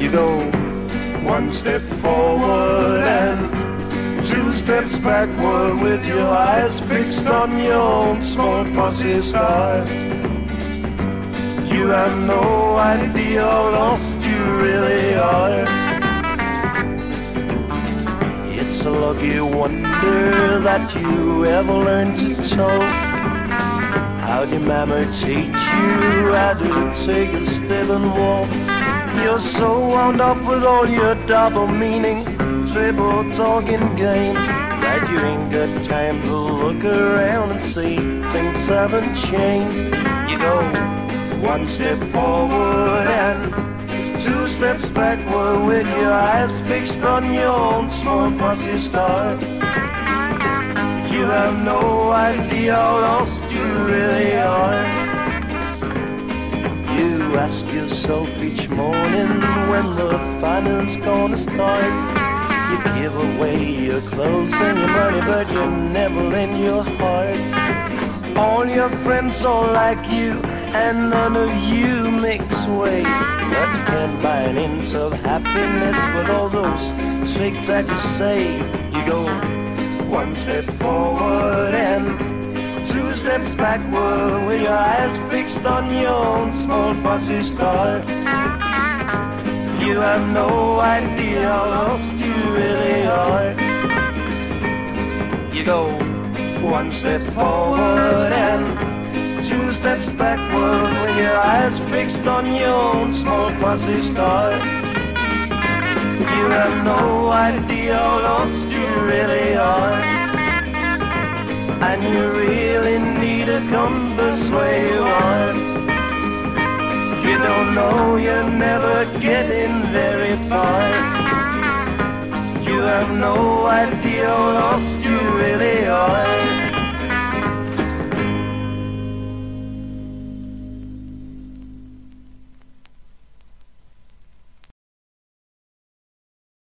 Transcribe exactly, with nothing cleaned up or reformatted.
You go one step forward and two steps backward with your eyes fixed on your own small fuzzy star. You have no idea how lost you really are. It's a lucky wonder that you ever learned to talk. How'd your mama teach you how to take a step and walk? You're so wound up with all your double meaning, triple talking game, that you ain't got time to look around and see things haven't changed. You go one step forward and two steps backward with your eyes fixed on your own small fuzzy star. You have no idea how lost you really are. You ask yourself each morning when the final's gonna start. You give away your clothes and your money, but you never lend your heart. All your friends are like you, and none of you makes waves. But you can't buy an inch of happiness with all those tricks that you say. You go one step forward and two steps backward with your eyes fixed on your own small fuzzy star. You have no idea how lost you really are. You go one step forward and two steps backward with your eyes fixed on your own small fuzzy star. You have no idea how lost you really are. And you really need a compass where you are. You don't know you're never getting very far. You have no idea how lost you